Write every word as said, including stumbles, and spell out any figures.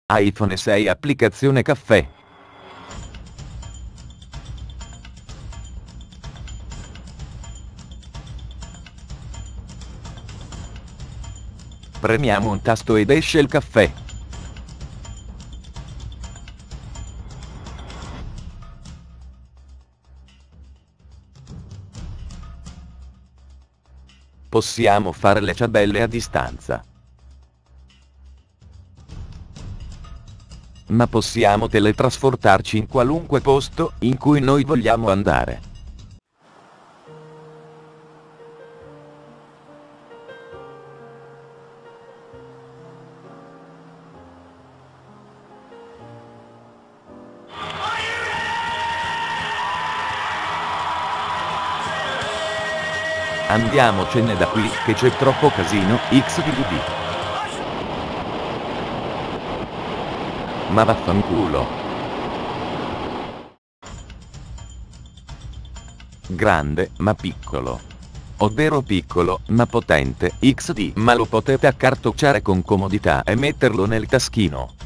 iPhone sei applicazione caffè. Premiamo un tasto ed esce il caffè. Possiamo fare le ciambelle a distanza. Ma possiamo teletrasportarci in qualunque posto in cui noi vogliamo andare. Andiamocene da qui, che c'è troppo casino. X D V D. Ma vaffanculo. Grande, ma piccolo. Ovvero piccolo, ma potente. X D. Ma lo potete accartocciare con comodità e metterlo nel taschino.